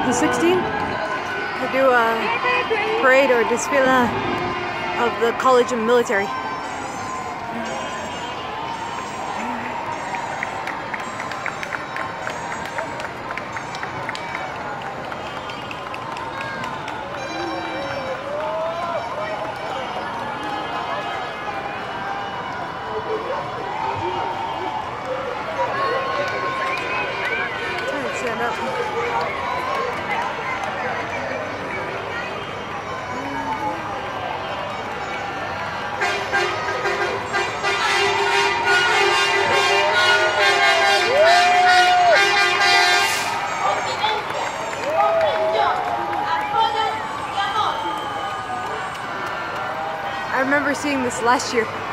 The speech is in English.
the 16th, to do a parade or desfile of the College of Military. Stand up. I remember seeing this last year.